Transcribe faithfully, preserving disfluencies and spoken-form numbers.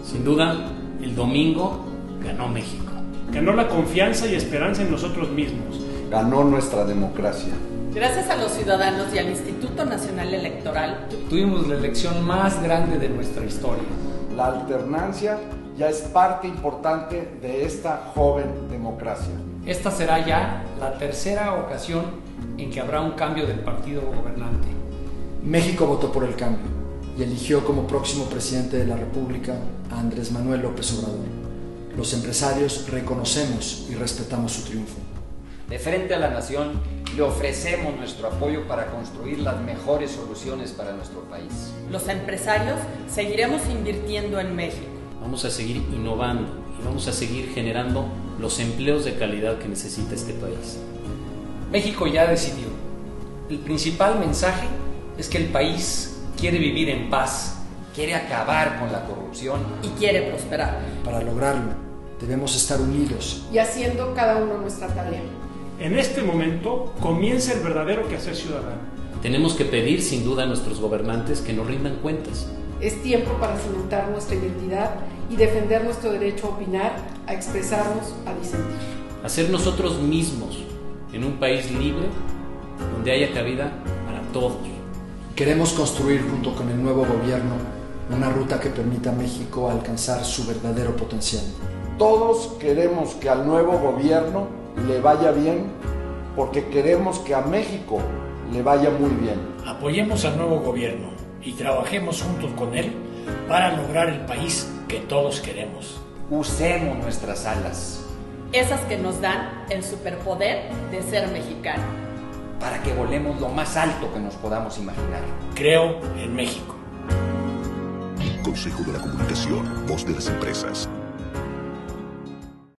Sin duda, el domingo ganó México. Ganó la confianza y esperanza en nosotros mismos. Ganó nuestra democracia. Gracias a los ciudadanos y al Instituto Nacional Electoral, tuvimos la elección más grande de nuestra historia. La alternancia ya es parte importante de esta joven democracia. Esta será ya la tercera ocasión en que habrá un cambio del partido gobernante. México votó por el cambio y eligió como próximo presidente de la República a Andrés Manuel López Obrador. Los empresarios reconocemos y respetamos su triunfo. De frente a la nación, le ofrecemos nuestro apoyo para construir las mejores soluciones para nuestro país. Los empresarios seguiremos invirtiendo en México. Vamos a seguir innovando y vamos a seguir generando los empleos de calidad que necesita este país. México ya decidió. El principal mensaje es que el país quiere vivir en paz, quiere acabar con la corrupción y quiere prosperar. Para lograrlo, debemos estar unidos y haciendo cada uno nuestra tarea. En este momento comienza el verdadero quehacer ciudadano. Tenemos que pedir sin duda a nuestros gobernantes que nos rindan cuentas. Es tiempo para cimentar nuestra identidad y defender nuestro derecho a opinar, a expresarnos, a disentir. Hacer nosotros mismos en un país libre donde haya cabida para todos. Queremos construir junto con el nuevo gobierno una ruta que permita a México alcanzar su verdadero potencial. Todos queremos que al nuevo gobierno le vaya bien porque queremos que a México le vaya muy bien. Apoyemos al nuevo gobierno y trabajemos juntos con él para lograr el país que todos queremos. Usemos nuestras alas. Esas que nos dan el superpoder de ser mexicano. Para que volemos lo más alto que nos podamos imaginar. Creo en México. Consejo de la Comunicación, voz de las empresas.